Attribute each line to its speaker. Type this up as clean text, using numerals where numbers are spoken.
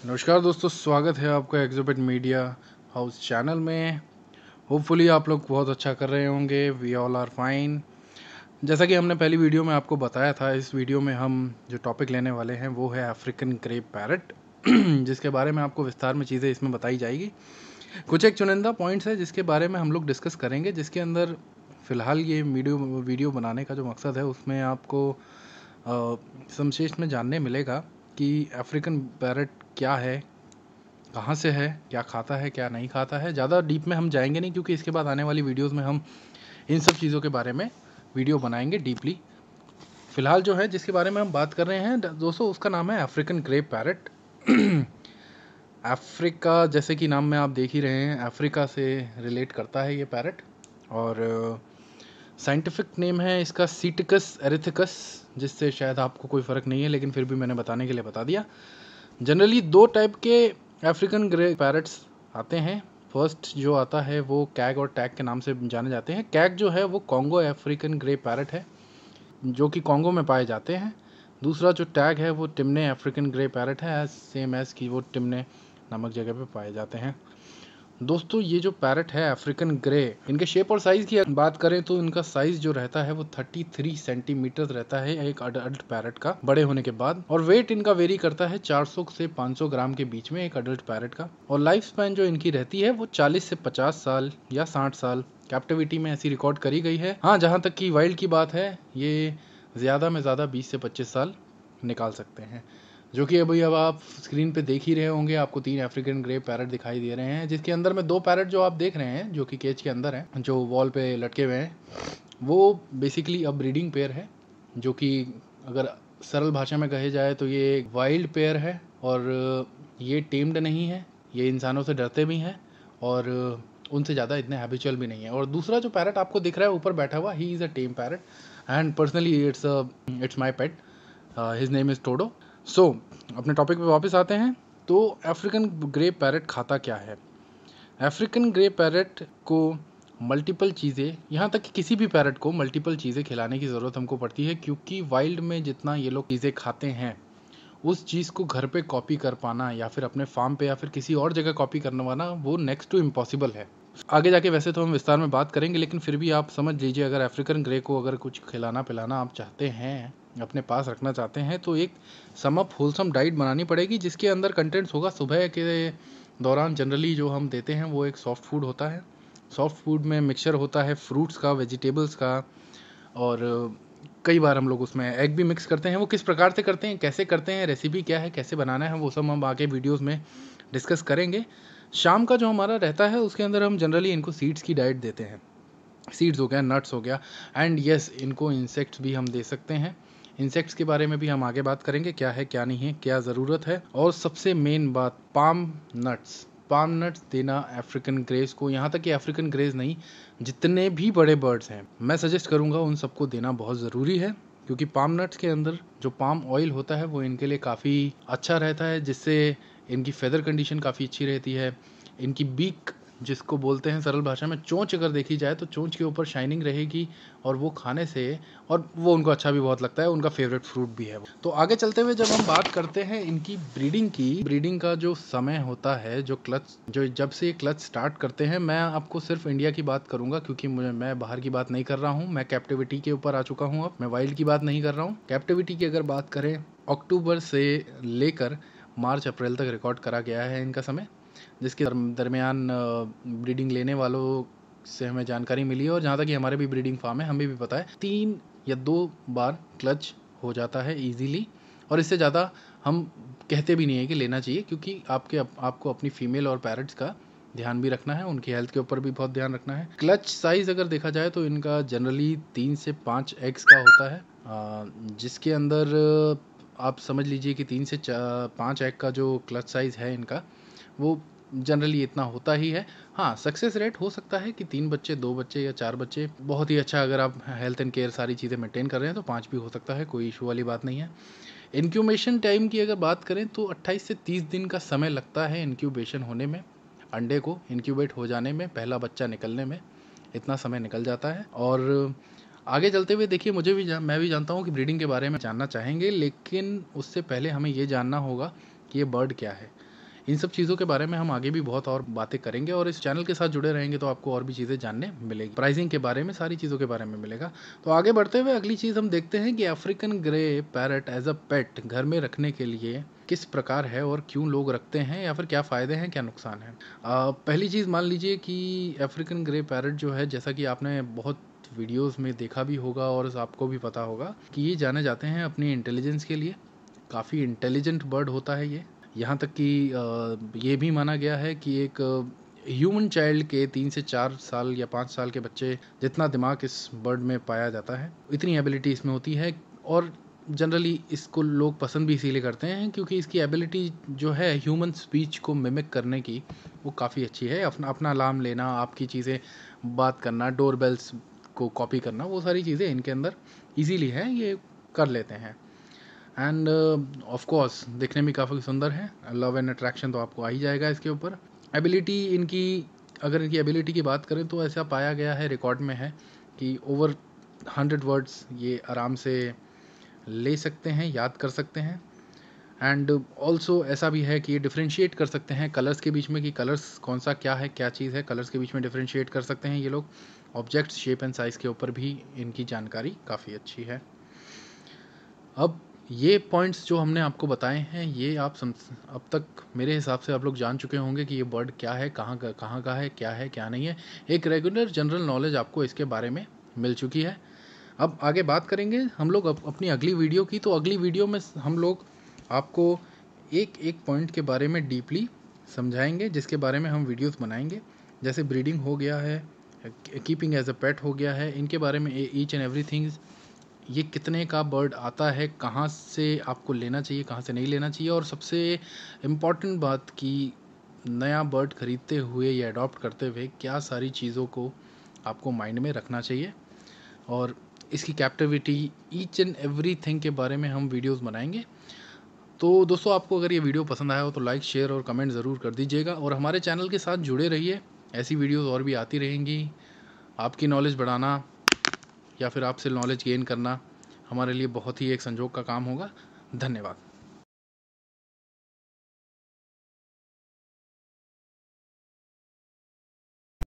Speaker 1: नमस्कार दोस्तों, स्वागत है आपका एक्सोपेट मीडिया हाउस चैनल में। होपफुली आप लोग बहुत अच्छा कर रहे होंगे। We all are fine. जैसा कि हमने पहली वीडियो में आपको बताया था, इस वीडियो में हम जो टॉपिक लेने वाले हैं वो है अफ्रीकन ग्रे पैरट जिसके बारे में आपको विस्तार में चीज़ें इसमें बताई जाएगी। कुछ एक चुनिंदा पॉइंट्स है जिसके बारे में हम लोग डिस्कस करेंगे, जिसके अंदर फ़िलहाल ये वीडियो बनाने का जो मकसद है उसमें आपको संक्षेप में जानने मिलेगा कि अफ्रीकन पैरट क्या है, कहाँ से है, क्या खाता है, क्या नहीं खाता है। ज़्यादा डीप में हम जाएंगे नहीं, क्योंकि इसके बाद आने वाली वीडियोस में हम इन सब चीज़ों के बारे में वीडियो बनाएंगे डीपली। फ़िलहाल जो है जिसके बारे में हम बात कर रहे हैं दोस्तों, उसका नाम है अफ्रीकन ग्रे पैरट। अफ्रीका, जैसे कि नाम में आप देख ही रहे हैं, अफ्रीका से रिलेट करता है ये पैरट। और साइंटिफिक नेम है इसका सीटिकस एरिथिकस, जिससे शायद आपको कोई फ़र्क नहीं है, लेकिन फिर भी मैंने बताने के लिए बता दिया। जनरली दो टाइप के अफ्रीकन ग्रे पैरट्स आते हैं। फर्स्ट जो आता है वो कैग और टैग के नाम से जाने जाते हैं। कैग जो है वो कॉन्गो अफ्रीकन ग्रे पैरट है, जो कि कॉन्गो में पाए जाते हैं। दूसरा जो टैग है वो टिमने अफ्रीकन ग्रे पैरट है, सेम एज कि वो टिमने नामक जगह पे पाए जाते हैं। दोस्तों, ये जो पैरट है अफ्रीकन ग्रे, इनके शेप और साइज़ की बात करें तो इनका साइज़ जो रहता है वो 33 सेंटीमीटर रहता है एक अडल्ट पैरट का बड़े होने के बाद। और वेट इनका वेरी करता है 400 से 500 ग्राम के बीच में एक अडल्ट पैरट का। और लाइफ स्पैन जो इनकी रहती है वो 40 से 50 साल या 60 साल कैप्टिविटी में ऐसी रिकॉर्ड करी गई है। हाँ, जहाँ तक कि वाइल्ड की बात है, ये ज़्यादा में ज़्यादा 20 से 25 साल निकाल सकते हैं। जो कि अभी अब आप स्क्रीन पे देख ही रहे होंगे, आपको 3 अफ्रीकन ग्रे पैरट दिखाई दे रहे हैं, जिसके अंदर में 2 पैरट जो आप देख रहे हैं जो कि केज के अंदर हैं, जो वॉल पे लटके हुए हैं, वो बेसिकली अब ब्रीडिंग पेयर है। जो कि अगर सरल भाषा में कहे जाए तो ये एक वाइल्ड पेयर है। और ये टेम्ड नहीं है, ये इंसानों से डरते भी हैं और उनसे ज़्यादा इतने हैबिचुअल भी नहीं है। और दूसरा जो पैरट आपको दिख रहा है ऊपर बैठा हुआ, he is a tame parrot and personally it's my pet. His name is Todo. So अपने टॉपिक पे वापस आते हैं। तो अफ्रीकन ग्रे पैरट खाता क्या है? अफ्रीकन ग्रे पैरट को मल्टीपल चीज़ें, यहाँ तक कि किसी भी पैरट को मल्टीपल चीज़ें खिलाने की ज़रूरत हमको पड़ती है, क्योंकि वाइल्ड में जितना ये लोग चीज़ें खाते हैं उस चीज़ को घर पे कॉपी कर पाना या फिर अपने फार्म पे या फिर किसी और जगह कॉपी करवाना वो नेक्स्ट टू इम्पॉसिबल है। आगे जाके वैसे तो हम विस्तार में बात करेंगे, लेकिन फिर भी आप समझ लीजिए, अगर अफ्रीकन ग्रे को अगर कुछ खिलाना पिलाना आप चाहते हैं, अपने पास रखना चाहते हैं, तो एक सम अप होलसम डाइट बनानी पड़ेगी, जिसके अंदर कंटेंट्स होगा। सुबह के दौरान जनरली जो हम देते हैं वो एक सॉफ्ट फूड होता है। सॉफ्ट फूड में मिक्सचर होता है फ्रूट्स का, वेजिटेबल्स का, और कई बार हम लोग उसमें एग भी मिक्स करते हैं। वो किस प्रकार से करते हैं, कैसे करते हैं, रेसिपी क्या है, कैसे बनाना है, वो सब हम आगे वीडियोस में डिस्कस करेंगे। शाम का जो हमारा रहता है उसके अंदर हम जनरली इनको सीड्स की डाइट देते हैं। सीड्स हो गया, नट्स हो गया, एंड यस, इनको इंसेक्ट्स भी हम दे सकते हैं। इंसेक्ट्स के बारे में भी हम आगे बात करेंगे, क्या है क्या नहीं है, क्या ज़रूरत है। और सबसे मेन बात, पाम नट्स देना अफ्रीकन ग्रेज को। यहाँ तक कि अफ्रीकन ग्रेज नहीं, जितने भी बड़े बर्ड्स हैं मैं सजेस्ट करूँगा उन सबको देना बहुत ज़रूरी है, क्योंकि पाम नट्स के अंदर जो पाम ऑयल होता है वो इनके लिए काफ़ी अच्छा रहता है, जिससे इनकी फेदर कंडीशन काफ़ी अच्छी रहती है। इनकी बीक, जिसको बोलते हैं सरल भाषा में चोंच, अगर देखी जाए तो चोंच के ऊपर शाइनिंग रहेगी, और वो खाने से, और वो उनको अच्छा भी बहुत लगता है, उनका फेवरेट फ्रूट भी है वो। तो आगे चलते हुए जब हम बात करते हैं इनकी ब्रीडिंग का जो समय होता है, जो जब से ये क्लच स्टार्ट करते हैं, मैं आपको सिर्फ इंडिया की बात करूंगा, क्योंकि मैं बाहर की बात नहीं कर रहा हूँ। मैं कैप्टिविटी के ऊपर आ चुका हूँ, अब मैं वाइल्ड की बात नहीं कर रहा हूँ। कैप्टिविटी की अगर बात करें, अक्टूबर से लेकर मार्च अप्रैल तक रिकॉर्ड करा गया है इनका समय, जिसके दरमियान ब्रीडिंग लेने वालों से हमें जानकारी मिली है, और जहाँ तक कि हमारे भी ब्रीडिंग फार्म है, हमें भी पता है 3 या 2 बार क्लच हो जाता है इजीली। और इससे ज़्यादा हम कहते भी नहीं है कि लेना चाहिए, क्योंकि आपको अपनी फीमेल और पैरट्स का ध्यान भी रखना है, उनकी हेल्थ के ऊपर भी बहुत ध्यान रखना है। क्लच साइज़ अगर देखा जाए तो इनका जनरली 3 से 5 एग्स का होता है, जिसके अंदर आप समझ लीजिए कि 3 से 5 एग का जो क्लच साइज़ है इनका, वो जनरली इतना होता ही है। हाँ, सक्सेस रेट हो सकता है कि 3 बच्चे, 2 बच्चे या 4 बच्चे, बहुत ही अच्छा अगर आप हेल्थ एंड केयर सारी चीज़ें मेंटेन कर रहे हैं तो 5 भी हो सकता है, कोई इशू वाली बात नहीं है। इंक्यूबेशन टाइम की अगर बात करें तो 28 से 30 दिन का समय लगता है इंक्यूबेशन होने में, अंडे को इंक्यूबेट हो जाने में, पहला बच्चा निकलने में इतना समय निकल जाता है। और आगे चलते हुए देखिए, मैं भी जानता हूँ कि ब्रीडिंग के बारे में जानना चाहेंगे, लेकिन उससे पहले हमें ये जानना होगा कि ये बर्ड क्या है। इन सब चीज़ों के बारे में हम आगे भी बहुत और बातें करेंगे, और इस चैनल के साथ जुड़े रहेंगे तो आपको और भी चीज़ें जानने मिलेगी, प्राइसिंग के बारे में, सारी चीज़ों के बारे में मिलेगा। तो आगे बढ़ते हुए अगली चीज़ हम देखते हैं कि African grey parrot as a pet घर में रखने के लिए किस प्रकार है और क्यों लोग रखते हैं, या फिर क्या फ़ायदे हैं, क्या नुकसान है। पहली चीज़ मान लीजिए कि अफ्रीकन ग्रे पैरट जो है, जैसा कि आपने बहुत वीडियोस में देखा भी होगा और आपको भी पता होगा कि ये जाने जाते हैं अपनी इंटेलिजेंस के लिए। काफ़ी इंटेलिजेंट बर्ड होता है ये। यहाँ तक कि ये भी माना गया है कि एक ह्यूमन चाइल्ड के 3 से 4 साल या 5 साल के बच्चे जितना दिमाग इस बर्ड में पाया जाता है, इतनी एबिलिटी इसमें होती है। और जनरली इसको लोग पसंद भी इसीलिए करते हैं क्योंकि इसकी एबिलिटी जो है ह्यूमन स्पीच को मिमिक करने की, वो काफ़ी अच्छी है। अपना अलार्म लेना, आपकी चीज़ें बात करना, डोर बेल्स को कॉपी करना, वो सारी चीज़ें इनके अंदर इजीली है, ये कर लेते हैं। एंड ऑफ कोर्स दिखने में काफ़ी सुंदर है। लव एंड अट्रैक्शन तो आपको आ ही जाएगा इसके ऊपर। एबिलिटी इनकी, अगर इनकी एबिलिटी की बात करें तो ऐसा पाया गया है, रिकॉर्ड में है कि ओवर 100 वर्ड्स ये आराम से ले सकते हैं, याद कर सकते हैं। एंड ऑल्सो ऐसा भी है कि ये डिफ्रेंशिएट कर सकते हैं कलर्स के बीच में, कि कलर्स कौन सा क्या है, क्या चीज़ है, कलर्स के बीच में डिफ्रेंशिएट कर सकते हैं ये लोग। ऑब्जेक्ट्स, शेप एंड साइज़ के ऊपर भी इनकी जानकारी काफ़ी अच्छी है। अब ये पॉइंट्स जो हमने आपको बताए हैं, ये आप अब तक मेरे हिसाब से आप लोग जान चुके होंगे कि ये बर्ड क्या है, कहाँ का है, क्या नहीं है। एक रेगुलर जनरल नॉलेज आपको इसके बारे में मिल चुकी है। अब आगे बात करेंगे हम लोग अपनी अगली वीडियो की। तो अगली वीडियो में हम लोग आपको एक एक पॉइंट के बारे में डीपली समझाएंगे, जिसके बारे में हम वीडियोस बनाएंगे। जैसे ब्रीडिंग हो गया है, कीपिंग एज अ पेट हो गया है, इनके बारे में ईच एंड एवरीथिंग। ये कितने का बर्ड आता है, कहाँ से आपको लेना चाहिए, कहाँ से नहीं लेना चाहिए, और सबसे इम्पॉर्टेंट बात कि नया बर्ड खरीदते हुए या अडॉप्ट करते हुए क्या सारी चीज़ों को आपको माइंड में रखना चाहिए, और इसकी कैप्टिविटी, ईच एंड एवरीथिंग के बारे में हम वीडियोस बनाएंगे। तो दोस्तों, आपको अगर ये वीडियो पसंद आया हो तो लाइक, शेयर और कमेंट ज़रूर कर दीजिएगा, और हमारे चैनल के साथ जुड़े रहिए। ऐसी वीडियोस और भी आती रहेंगी। आपकी नॉलेज बढ़ाना या फिर आपसे नॉलेज गेन करना हमारे लिए बहुत ही एक संजोग का काम होगा। धन्यवाद।